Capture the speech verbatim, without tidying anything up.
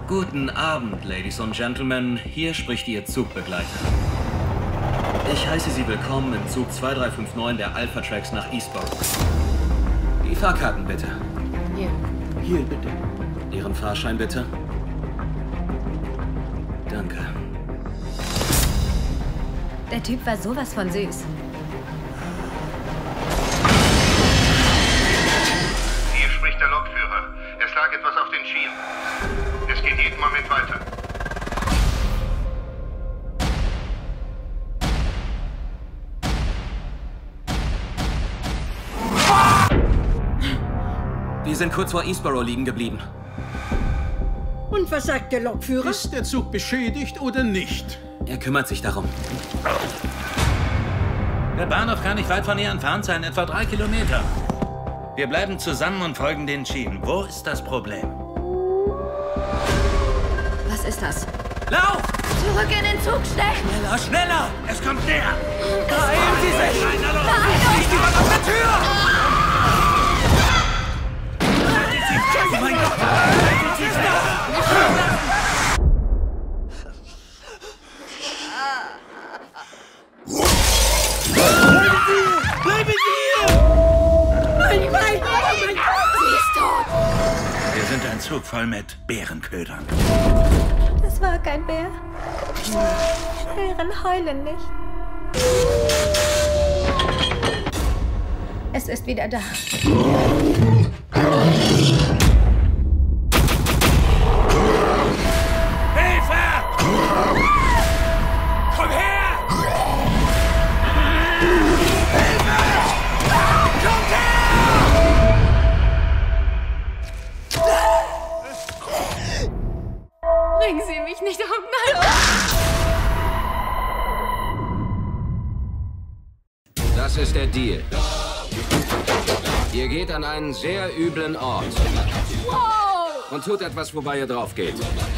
Guten Abend, Ladies und Gentlemen. Hier spricht Ihr Zugbegleiter. Ich heiße Sie willkommen im Zug zwei drei fünf neun der Alpha Tracks nach Eastbourne. Die Fahrkarten bitte. Hier. Hier, bitte. Ihren Fahrschein bitte. Danke. Der Typ war sowas von süß. Hier spricht der Lokführer. Es lag etwas auf den Schienen. Es geht jeden Moment weiter. Wir sind kurz vor Eastbourne liegen geblieben. Und was sagt der Lokführer? Ist der Zug beschädigt oder nicht? Er kümmert sich darum. Der Bahnhof kann nicht weit von hier entfernt sein, etwa drei Kilometer. Wir bleiben zusammen und folgen den Schienen. Wo ist das Problem? Was ist das? Lauf! Zurück in den Zug, schnell! Schneller, schneller! Es kommt näher! Beeilen Sie sich! Nein, Nicht jemand auf der Tür! Oh mein Gott! Was ist das? Bleiben Sie! Mein Bein! Oh mein Gott! sie ist tot! Wir sind ein Zug voll mit Bärenködern. Das war kein Bär. Bären heulen nicht. Es ist wieder da. Hilfe! Komm her! Hilfe! Kommt her! Bringen Sie mich nicht um. Nein! Das ist der Deal. Ihr geht an einen sehr üblen Ort Wow! und tut etwas, wobei ihr drauf geht.